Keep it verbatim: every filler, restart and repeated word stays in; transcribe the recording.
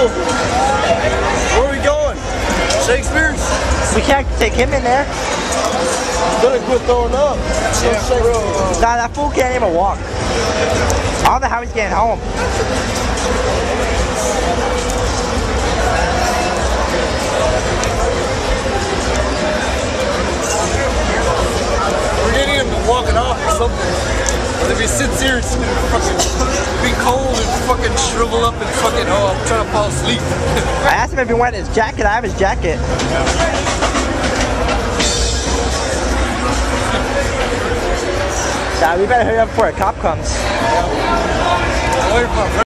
Cool. Where are we going? Shakespeare's? We can't take him in there. Better quit throwing up. Yeah, for real. Nah, that fool can't even walk. I don't know how he's getting home. We're getting him to walk it off or something. If he sits here, it's gonna fucking be cold and fucking shrivel up and fucking, oh, I'm trying to fall asleep. I asked him if he wanted his jacket. I have his jacket. Nah, we better hurry up before a cop comes. Wait for